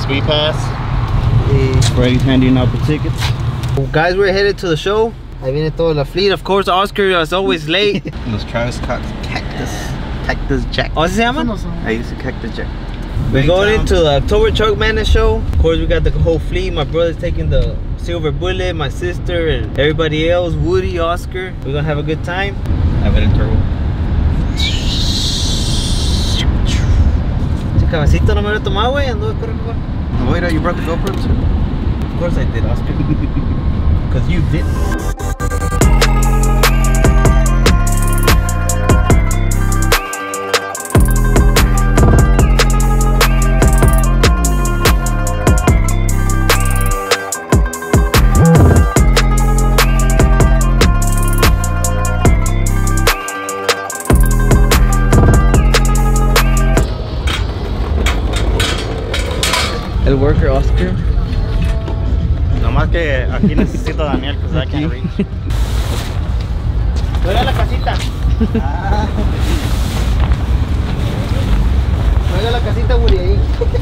Speed pass. Brady's handing out the tickets. Guys, we're headed to the show. Ahí viene toda la fleet. Of course, Oscar is always late. Los Travis Scott Cactus Jack. ¿Cómo se llama? I used to Cactus Jack. We're going into the October Truck Madness show. Of course, we got the whole fleet. My brother's taking the Silver Bullet, my sister, and everybody else. Woody, Oscar. We're gonna have a good time. A ver el turbo. Ese cabecito no me lo he tomado, güey. Ando de correr. Oh, wait, you brought the GoPro too? Of course I did, Oscar. Because you did. El worker Oscar. Nomás que aquí necesito a Daniel, because I can't reach. Juega la casita. Juega la casita, Woody, ahí.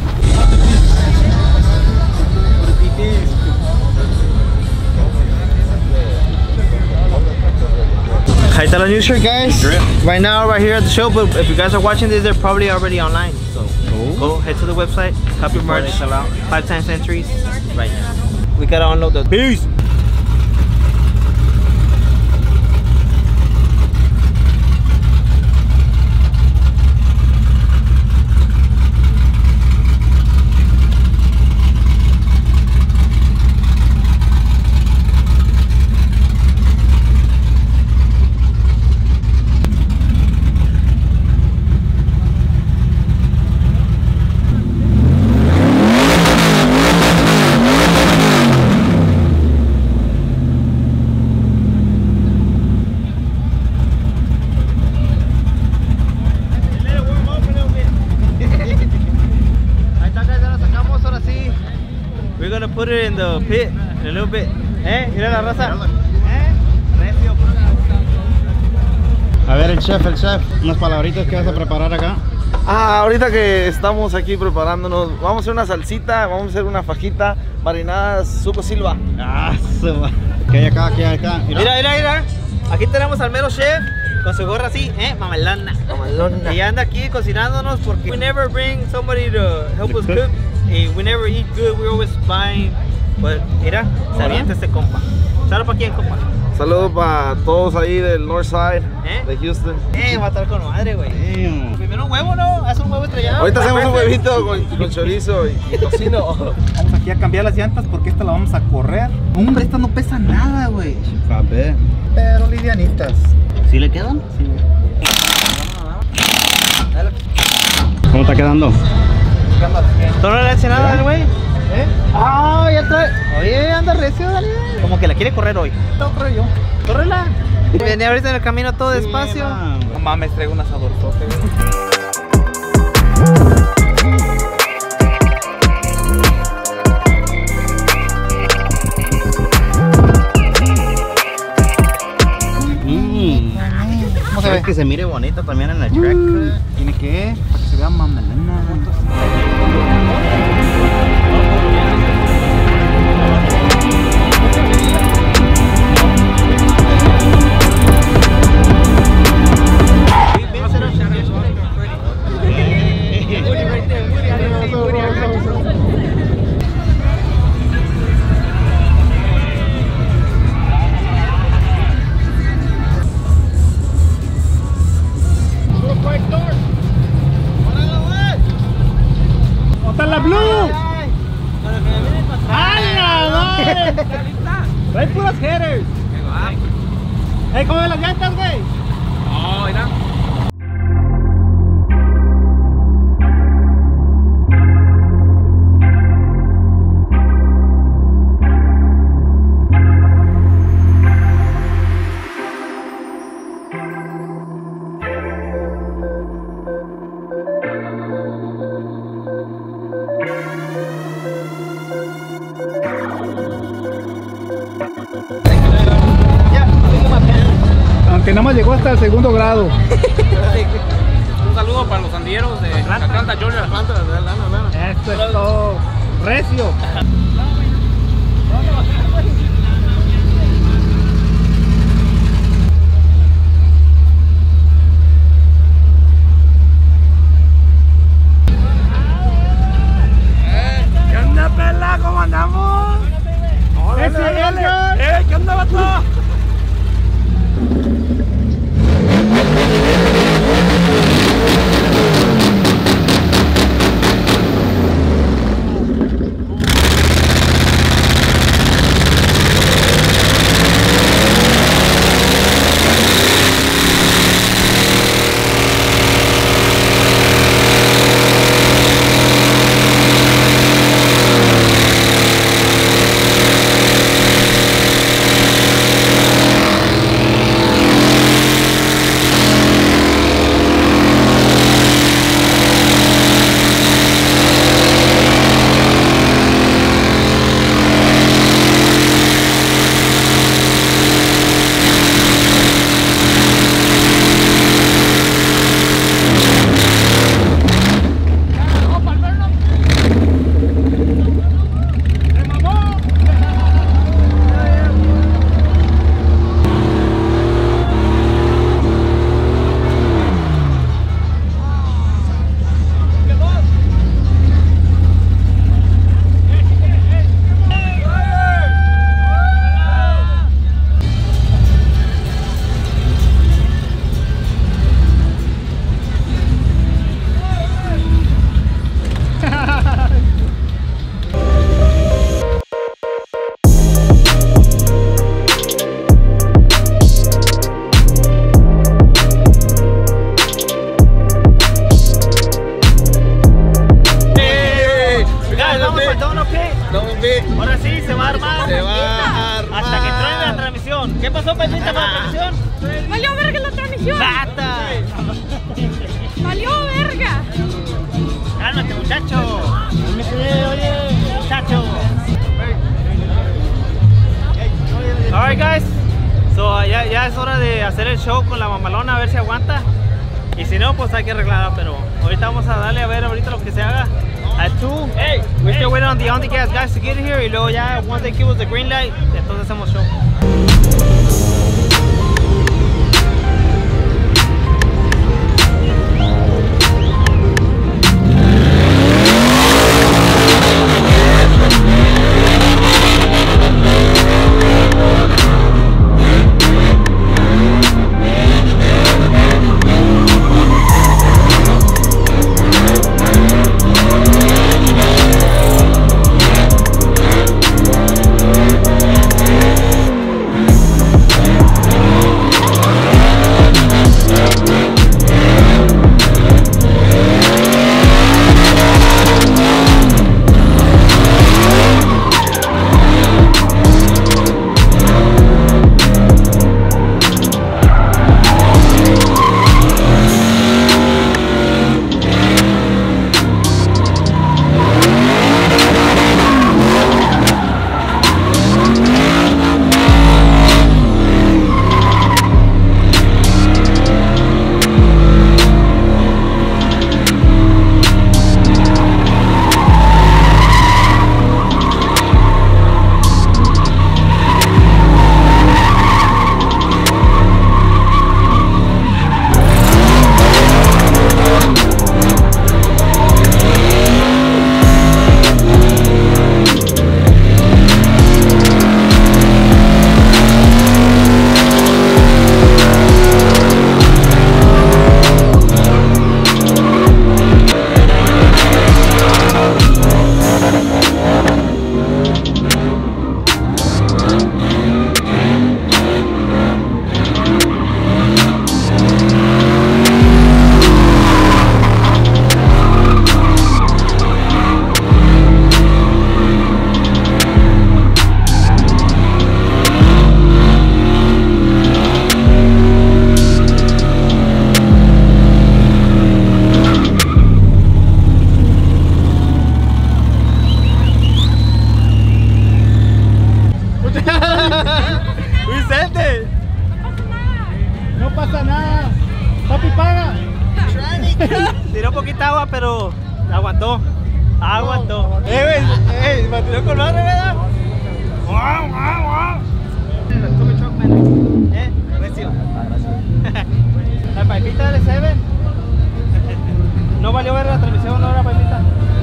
Hi, the new shirt, guys. Right now, right here at the show. But if you guys are watching this, they're probably already online. So go head to the website, copy merch, 5 times entries right now. We gotta unload the peace. We're gonna put it in the pit in a little bit. Mira la raza. Recio. A ver, el chef, unas palabritas que vas a preparar acá. Ahorita que estamos aquí preparándonos, vamos a hacer una salsita, vamos a hacer una fajita, marinadas Suco Silva. ¿Qué hay acá? ¿Qué hay acá? Mira. Aquí tenemos al mero chef con su gorra así, mamalona. Y anda aquí cocinándonos porque we never bring somebody to help us cook. We never eat good, we're always buying. Pues mira, se avienta este compa. ¿Saludos para quién, compa? Saludos para todos ahí del North Side de Houston. Va a estar con madre, güey. Primero un huevo, ¿no? Haz un huevo estrellado. Ahorita hacemos un huevito con chorizo y tocino. Vamos aquí a cambiar las llantas porque esta la vamos a correr. Hombre, esta no pesa nada, güey. A ver. Pero livianitas. ¿Sí le quedan? Sí. ¿Cómo está quedando? ¿Tú no le haces nada al güey? Ya trae. Oye, anda recio, Daniel. Como que la quiere correr hoy. No, creo yo. Córrela. Venía ahorita en el camino todo despacio. No mames, traigo un asadorzote, ¿Cómo se ve? Que se mire bonito también en el track. Tiene que, para que se vea mamelona. ¡La Blue! Trae puras headers. ¿Cómo ven las llantas, güey? Mira. Aunque nada más llegó hasta el 2º grado. Un saludo para los sandilleros de Atlanta, Georgia. Esto es todo. Recio. ¿Qué onda, pela? ¿Cómo andamos? ¿Qué onda, vato? Ahora sí, se va a armar. Se va a armar. Hasta que truene la transmisión. ¿Qué pasó, Pechita, con la transmisión? ¡Valió verga la transmisión! ¡Gata! ¡Valió verga! ¡Cálmate, muchacho! Oye, muchacho. Alright, guys. So, ya es hora de hacer el show con la mamalona, a ver si aguanta. Y si no, pues hay que arreglarla. Pero ahorita vamos a darle a ver ahorita lo que se haga. At 2, we're still waiting on the OnTheGas guys to get here. Y luego ya, once they give us the green light, entonces hacemos show. Vicente, No pasa nada. Papi, paga. tiró poquita agua, pero aguantó. Aguantó. Mantuvo con madre, ¿verdad? Recio. La paipita del L7. No valió ver la transmisión, no era paipita.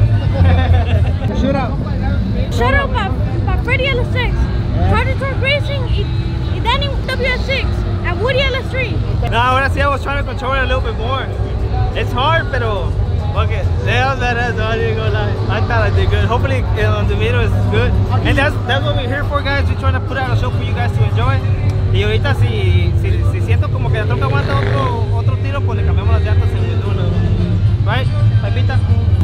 Shout out para Freddy LS6, Predator Racing y Danny WS6, and Woody LS3. No, ahora sí I was trying to control it a little bit more. It's hard, pero fuck it. That is, I didn't go lie. I thought I did good. Hopefully on the video is good. And that's what we're here for, guys. We're trying to put out a show for you guys to enjoy. Y ahorita si siento como que la troca aguanta otro tiro, pues le cambiamos las llantas en el uno. Right? Paipita.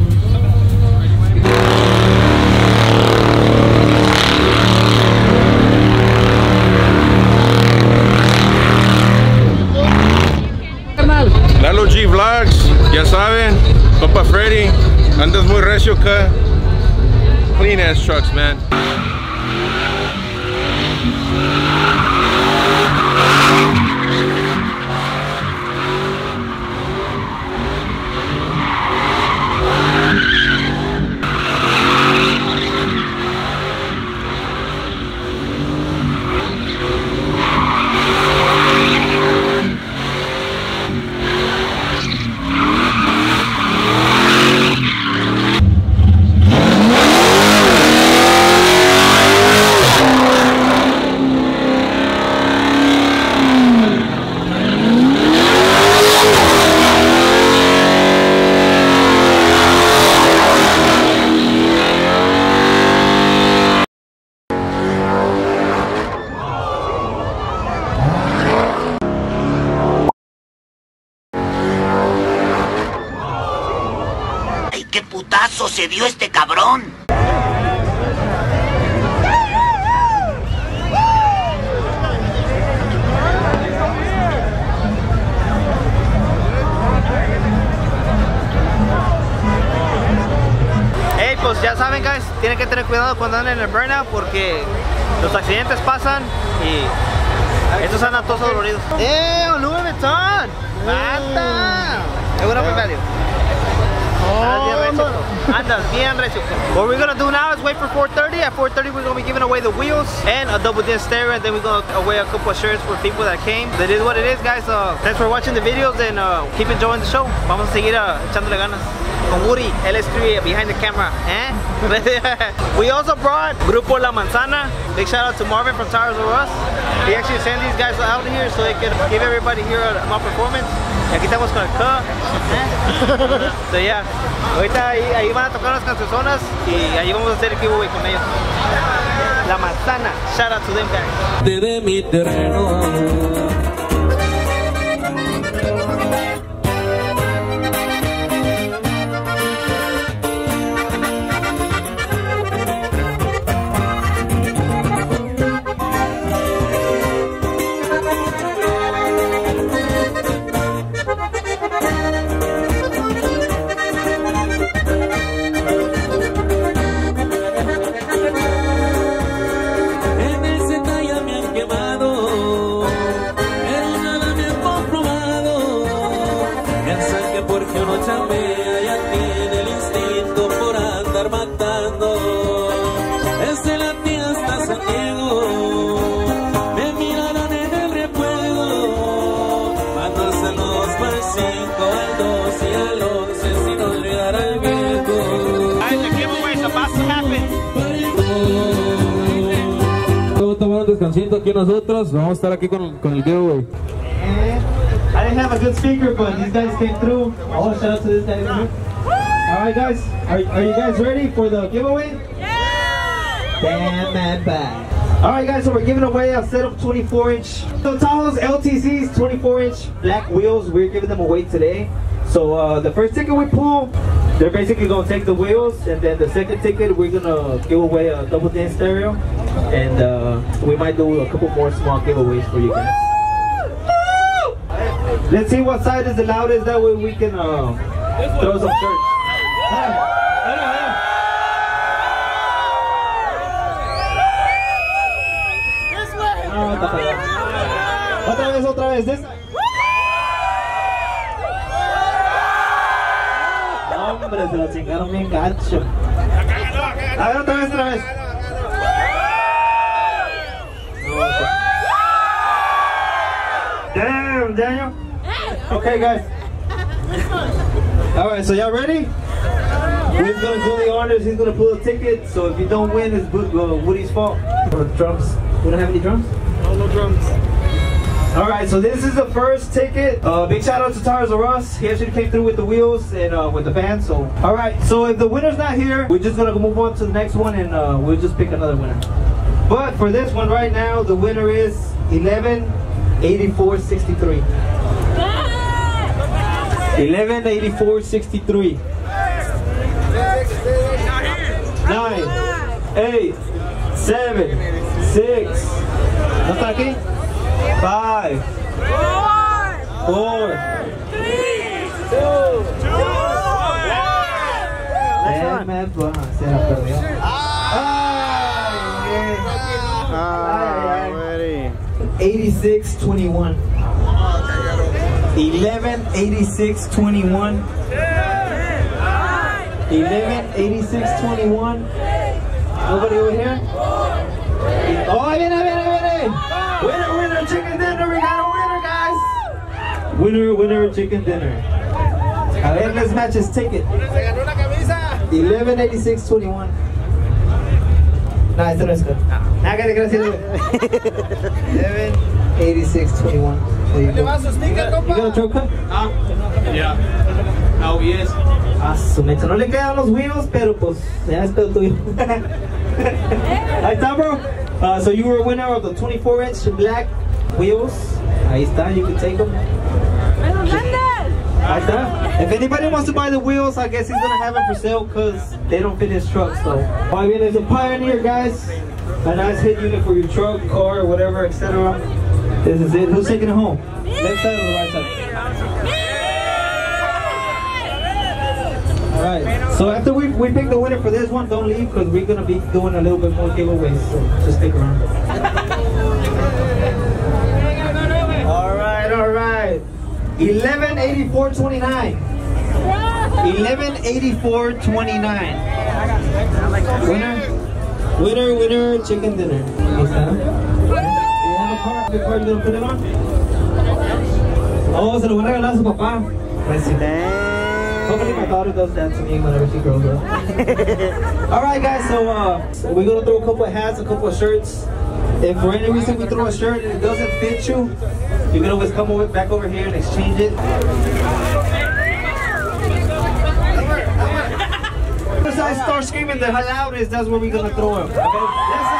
Lalo G Vlogs, ya saben, compa Freddy, andas muy recio acá. Clean ass trucks, man. ¿Qué putazo se dio este cabrón? Hey, pues ya saben, guys, tienen que tener cuidado cuando andan en el burnout porque los accidentes pasan y estos andan todos doloridos. Louis Vuitton! ¡Basta! Es una value. Andas bien recio. What we're gonna do now is wait for 4:30. At 4:30 we're gonna be giving away the wheels and a double disc stereo, and then we're gonna away a couple of shirts for people that came. That is what it is, guys. Thanks for watching the videos and keep enjoying the show. Vamos a seguir echándole ganas con Woody LS3 behind the camera. We also brought Grupo La Manzana. Big shout out to Marvin from Tires R Us. He actually sent these guys out here so they could give everybody here a performance. Y aquí estamos con el K. So yeah, ahorita ahí van a tocar unas cancionzonas y ahí vamos a hacer el giveaway con ellos. La Manzana, shout out to them guys. De mi terreno. Descansito aquí nosotros, vamos a estar aquí con el giveaway. I didn't have a good speaker, but these guys came through. Oh, shout out to this guy. Alright guys, are you guys ready for the giveaway? Yeah! Damn man bad. Alright guys, so we're giving away a set of 24-inch. So Tahoe's LTC's 24-inch black wheels, we're giving them away today. So the first ticket we pull, they're basically gonna take the wheels, and then the second ticket we're gonna give away a double disc stereo, and we might do a couple more small giveaways for you guys. Let's see what side is the loudest, that way we can throw some shirts. Otra vez, this. Hombre, se lo chingaron bien gacho. A ver, otra vez. Damn, Daniel. Okay, guys. All right, so y'all ready? He's gonna do the honors. He's gonna pull a ticket. So if you don't win, it's Woody's fault. Drums. We don't have any drums? No drums. All right, so this is the first ticket. Big shout out to Tires R Us. He actually came through with the wheels and with the band. So, all right. So if the winner's not here, we're just gonna move on to the next one, and we'll just pick another winner. But for this one right now, the winner is 1184.63. 1184.63. 9, 8, 7, 6. ¿No está aquí? 5, 4, 3, 2, 1. Se la perdió. Ready. 86-21. 11-86-21. 11-86-21. Nobody over here? Oh, viene. Winner, chicken dinner. We got a winner, guys. Winner, chicken dinner. A ver, let's match his ticket. 11-86-21. No, este no es good. I gotta get it. 11-86-21. There you go. You gonna throw cut? Yeah. Oh, yes. Ah, su mecha. No le quedan los wheels, pero pues ya es pedo tuyo. Ahí está, bro. So you were a winner of the 24-inch black wheels. Ahí está, you can take them. Ahí está. If anybody wants to buy the wheels, I guess he's gonna have them for sale because they don't fit his truck. So, I mean, there's a Pioneer, guys. A nice hit unit for your truck, car, whatever, etc. This is it. Who's taking it home? Left side or the right side? Alright, so after we pick the winner for this one, don't leave because we're going to be doing a little bit more giveaways, so just stick around. Alright. 1184.29. 1184.29. Winner, chicken dinner. Ahí está. Do you have a card before you put it on? Oh, se lo voy a regalar a su papá. Hopefully my daughter does that to me whenever she grows up. Alright guys, so we're gonna throw a couple of hats, a couple of shirts. If for any reason we throw a shirt and it doesn't fit you, you can always come back over here and exchange it. As I start screaming the loud is, that's where we're gonna throw him. Okay?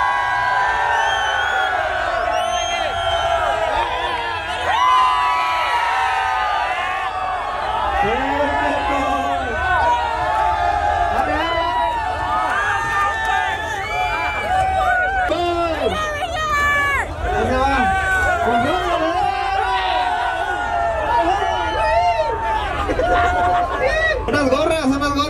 Unas gorras.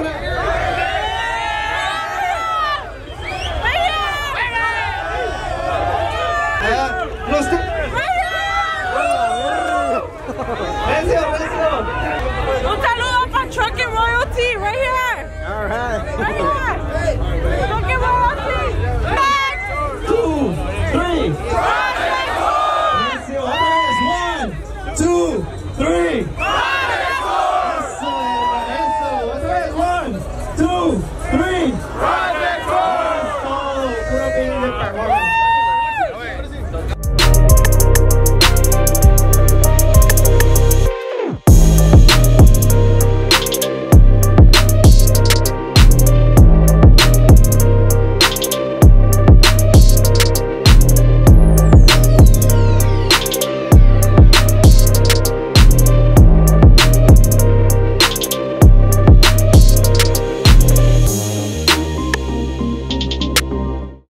Un saludo para Trucking Royalty, right here. All right. Right here. Trucking Royalty. 2, 3.